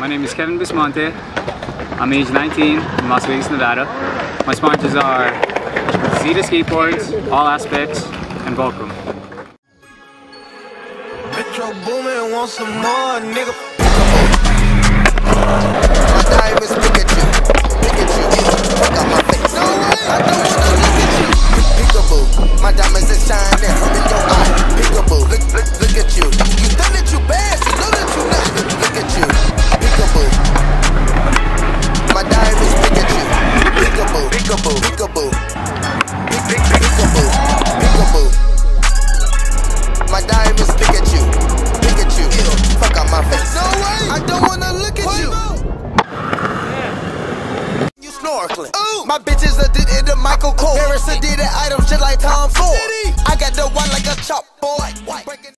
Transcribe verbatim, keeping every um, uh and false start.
My name is Kevin Bismonte. I'm age nineteen in Las Vegas, Nevada. My sponsors are Zeta Skateboards, All Aspects, and Volcrum. Metro Boomin want some more, nigga. My diamonds, look at you. Look at you. Fuck out my face. No way. I don't wanna look at you. Peekaboo. My diamonds are shining. I'm in your eye. Peekaboo. Look, look, look at you. You done it, you